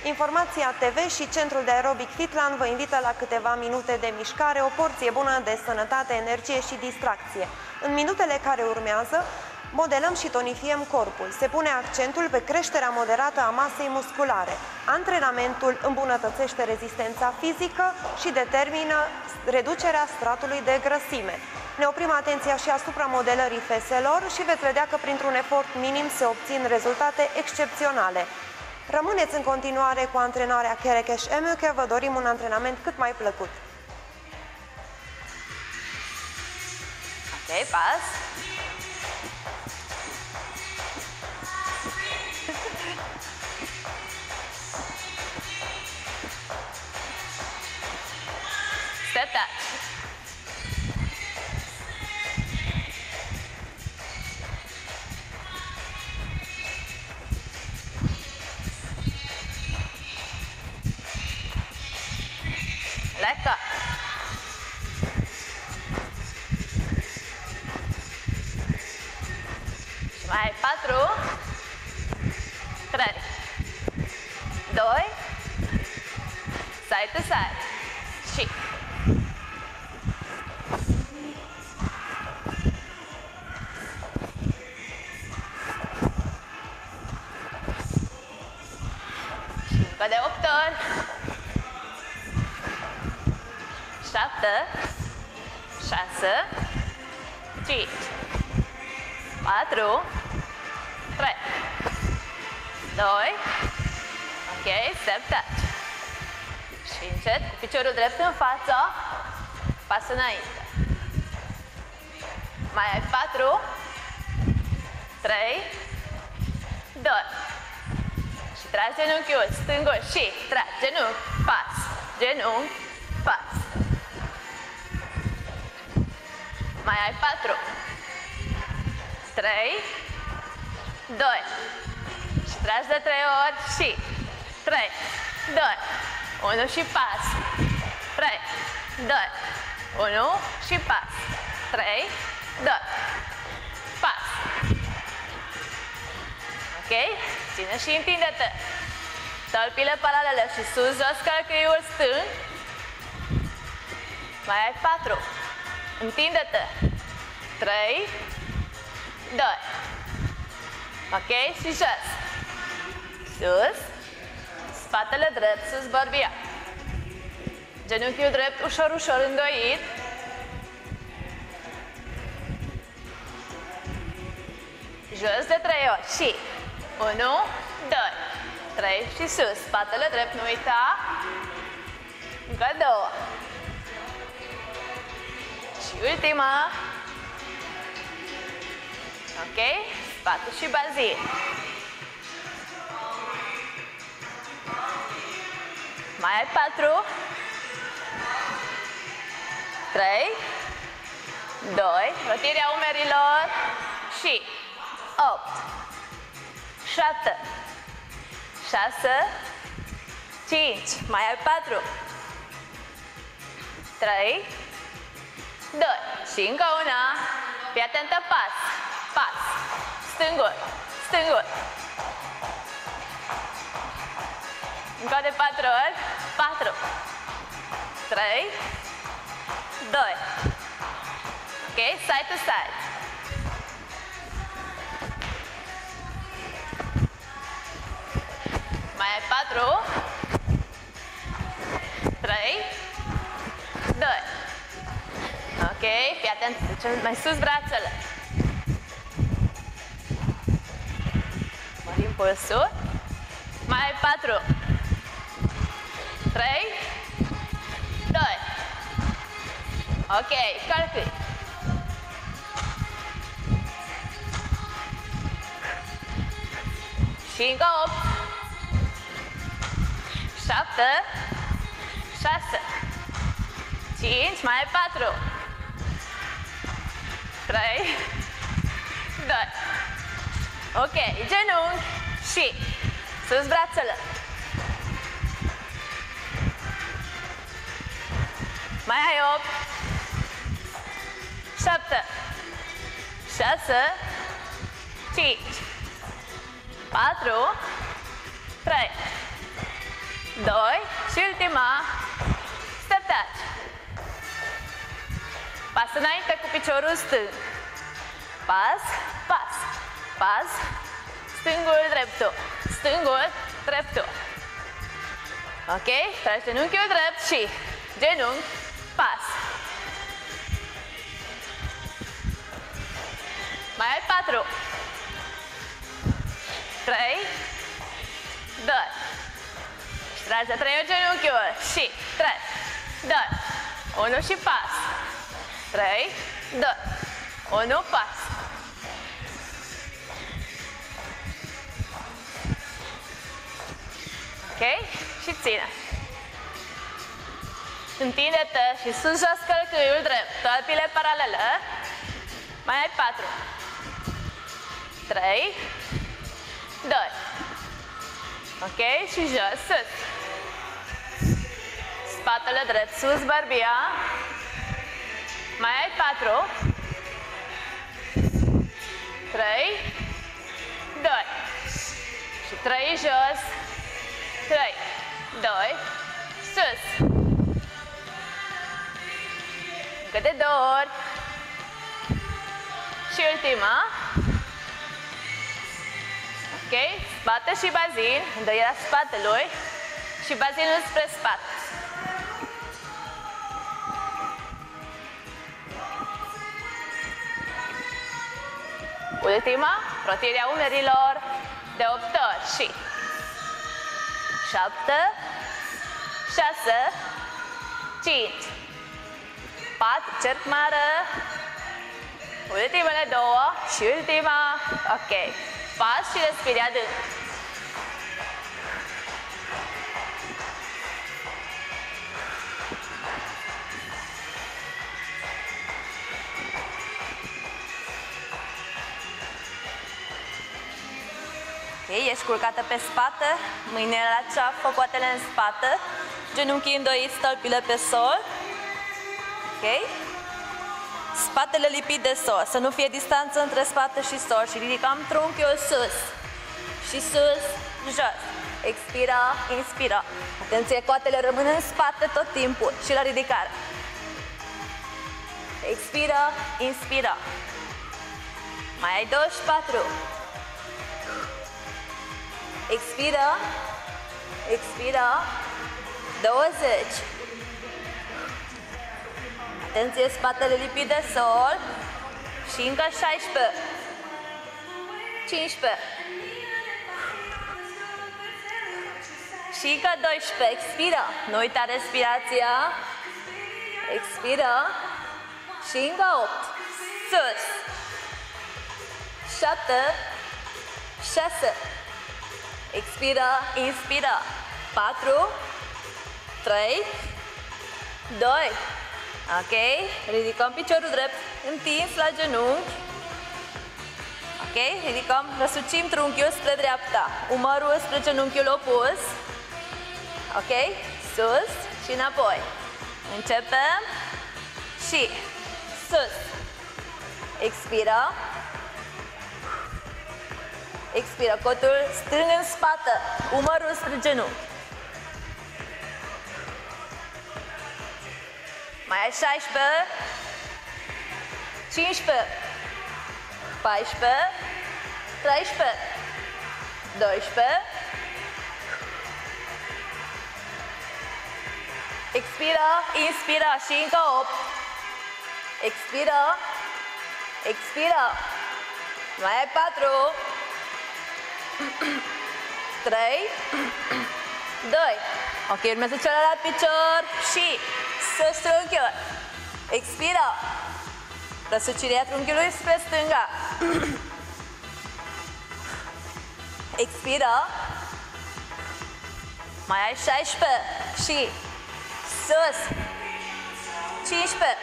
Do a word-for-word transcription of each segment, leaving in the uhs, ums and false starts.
Informația T V și Centrul de Aerobic Fitland vă invită la câteva minute de mișcare, o porție bună de sănătate, energie și distracție. În minutele care urmează, modelăm și tonifiem corpul. Se pune accentul pe creșterea moderată a masei musculare. Antrenamentul îmbunătățește rezistența fizică și determină reducerea stratului de grăsime. Ne oprim atenția și asupra modelării feselor și veți vedea că printr-un efort minim se obțin rezultate excepționale. Rămâneți în continuare cu antrenarea Kerekesh Emüke, vă dorim un antrenament cât mai plăcut. Ok, pas. Step touch. Let go. Și mai ai patru, trei, doi, side to side și încă de opt ori. șapte, șase, cinci, patru, trei, doi, ok, step touch. Și încet, cu piciorul drept în față, pas înainte. Mai ai patru, trei, doi. Și tragi genunchiul stângul și tragi genunchi, pas, genunchi, pas. Mai ai patru, trei, doi. Și tragi de trei ori și trei, doi, unu și pas. trei, doi, unu și pas. trei, doi, pas. Ok? Ține și întinde-te. Tălpile paralele și sus, jos, călcâiul stâng. Mai ai patru. Întinde-te. trei, doi. Ok? Și jos. Sus. Spatele drept, sus bărbia. Genunchiul drept, ușor, ușor îndoit. Jos de trei ori. Și unu, doi, trei și sus. Spatele drept, nu uita. Încă două. Și ultima. Ok? Spate și bazin. Mai ai patru, trei, doi, rotirea umerilor și opt, șapte, șase, cinci, mai ai patru, trei, doi și încă una. Fii atentă, pas, pas, stângul, stângul. Încă de patru ori, patru, trei, doi. Ok, side to side. Mai ai patru, trei, doi. Ok, fii atent, ducem mai sus brațele. Mărim pulsul. Mai ai patru, trei, doi. Ok, calcui. Și încă opt, șapte, șase, cinci, mai ai patru, trei, doi. Ok, genunchi și sus brațele. Mai ai opt, șapte, șase, cinci, patru, trei, doi și ultima. Step touch. Pas înainte cu piciorul stâng. Pas, pas, pas. Stângul, dreptul. Stângul, dreptul. Ok? Tragi genunchiul drept și genunchi, pas. Mai ai patru. Trei. Doi. Și tragi de trei ori genunchiul și trei. Doi. Unu și pas. Trei. Doi. Unu, pas. Ok? Și ține. Întinde-te și sus jos călcâiul drept. Tălpile paralele. Mai ai patru. Trei. Doi. Ok? Și jos, sus. Spatele drept, sus, bărbia. Mai ai patru. Trei. Doi. Și trei jos. Trei. Doi. Sus. Încă de două ori. Și ultima. Ok? Spate și bazin. Îndrăirea spatelui. Și bazinul spre spate. Ultima. Rotirea umerilor. De opt ori. Și șapte. Șase. Cinci. Patru. Cerc mare. Ultimele două și ultima. Ok. Pas și respiri adânc. Ok, ești culcată pe spate, mâinile la ceafă, poatele în spate, genunchii îndoiți, stălpile pe sol. Ok? Spatele lipit de sol, să nu fie distanță între spate și sol și ridicăm trunchiul sus și sus, jos. Expira, inspira. Atenție, coatele rămân în spate tot timpul și la ridicare. Expira, inspira. Mai ai douăzeci și patru. Expira, expira, douăzeci. Atenție, spatele lipit de sol. Și încă șaisprezece. cincisprezece. Și încă doisprezece. Expira. Nu uita respirația. Expira. Și încă opt. Sus. șapte. șase. Expira. Inspira. patru. trei. doi. Ok, ridicăm piciorul drept întins la genunchi. Ok, ridicăm, răsucim trunchiul spre dreapta, umărul spre genunchiul opus. Ok, sus și înapoi. Începem și sus. Expira. Expira, cotul strâng în spate, umărul spre genunchi. Mai ai șaisprezece, cincisprezece, paisprezece, treisprezece, doisprezece. Expira, inspira și încă opt. Expira, expira. Mai ai patru, trei, doi. Ok, urmează celălalt picior și sus trunchiul. Expira. Răsucirea trunchiului spre stânga. Expira. Mai ai șaisprezece și sus. cincisprezece.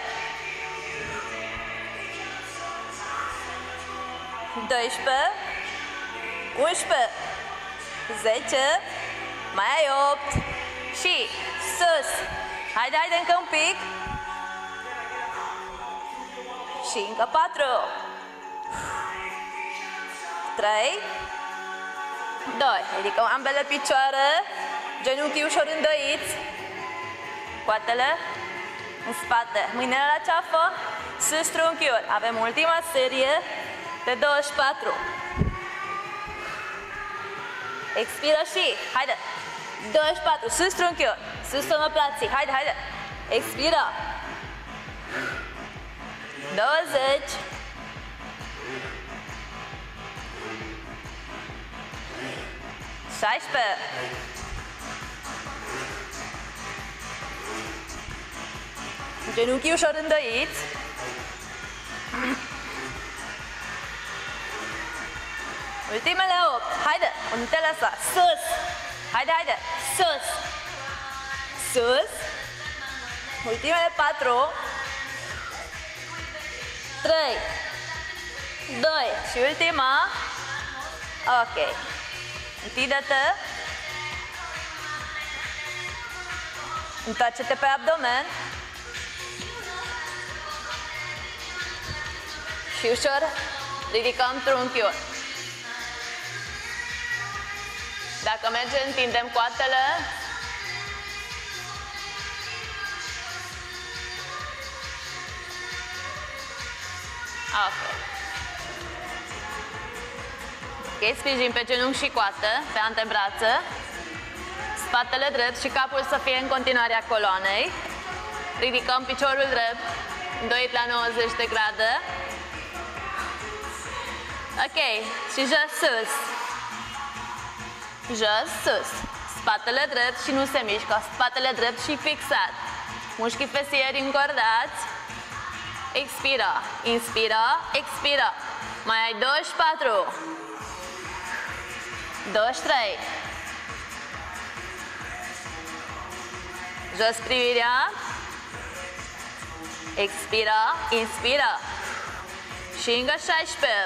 doisprezece. unsprezece. zece. Mai ai opt. Și sus. Haide, haide, încă un pic. Și încă patru. trei. doi. Ridicăm ambele picioare. Genunchii ușor îndoiți. Coatele în spate. Mâinile la ceafă. Sus trunchiuri. Avem ultima serie de douăzeci și patru. Expiră și, haide. douăzeci și patru, sus trunchiuri. Sus omoplații. Haide, haide. Expiră. douăzeci. șaisprezece. Genunchii ușor îndoiți. Ultimele opt. Haide, nu te lăsa. Sus. Haide, haide. Sus. Sus. Ultimele patru. trei. doi. Și ultima. Ok. Întinde-te. Întoarce-te pe abdomen. Și ușor ridicăm trunchiul. Dacă merge, întindem coatele. Ok. Ok, sprijin pe genunchi și coată, pe antebrață. Spatele drept și capul să fie în continuare a coloanei. Ridicăm piciorul drept, îndoit la nouăzeci de grade. Ok, și jos, sus. Jos, sus. Spatele drept și nu se mișcă. Spatele drept și fixat. Mușchii fesieri încordați. Expira, inspira, expira. Mai ai douăzeci și patru. douăzeci și trei. Jos privirea. Expira, inspira. Și încă șaisprezece.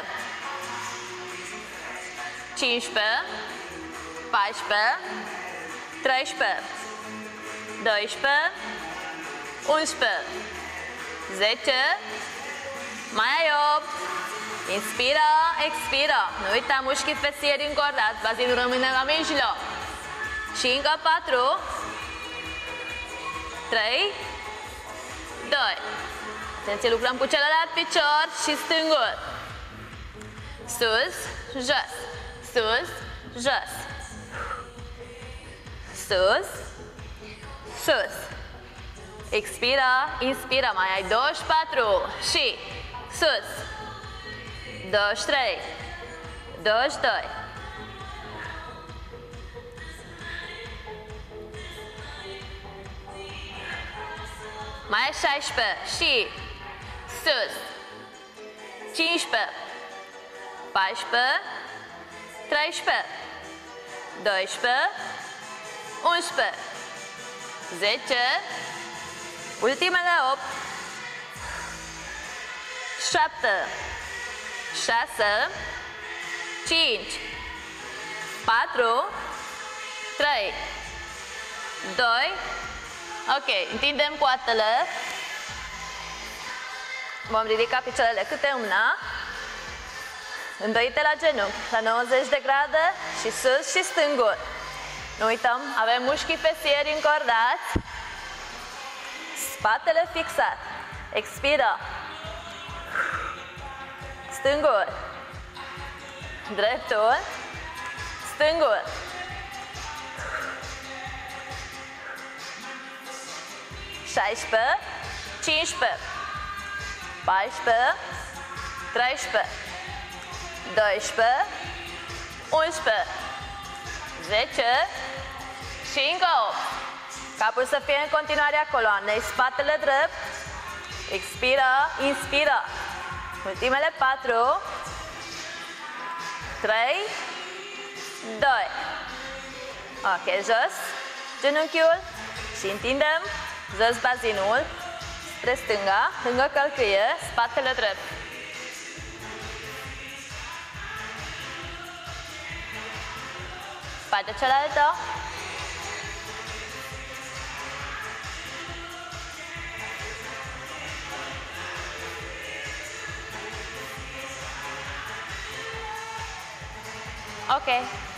cincisprezece. paisprezece. treisprezece. doisprezece. unsprezece. zece. Mai ai opt. Inspira, expira. Nu uita mușchii fesieri încordați. Bazinul rămâne la mijloc. Și încă patru. trei. doi. Atenție, lucrăm cu celălalt picior și stângul. Sus, jos. Sus, jos. Sus, sus. Expira, inspira. Mai ai douăzeci și patru. Și sus. douăzeci și trei. douăzeci și doi. Mai ai șaisprezece. Și sus. cincisprezece. paisprezece. treisprezece. doisprezece. unsprezece. zece. Ultimele opt. șapte. șase. cinci. patru. trei. doi. Ok, întindem coatele. Vom ridica picioarele câte una. Îndoite la genunchi, la nouăzeci de grade și sus și stângul. Nu uităm, avem mușchii fesieri încordați. Spatele fixat. Expiră. Stângul. Dreptul. Stângul. șaisprezece. cincisprezece. paisprezece. treisprezece. doisprezece. unsprezece. zece. Și încă opt. Capul să fie în continuare a coloanei. Spatele drept. Expiră. Inspiră. Ultimele patru. trei. doi. Ok, jos. Genunchiul. Și întindem. Jos bazinul. Spre stânga. Lângă călcâie. Spatele drept. Partea cealaltă. Ok.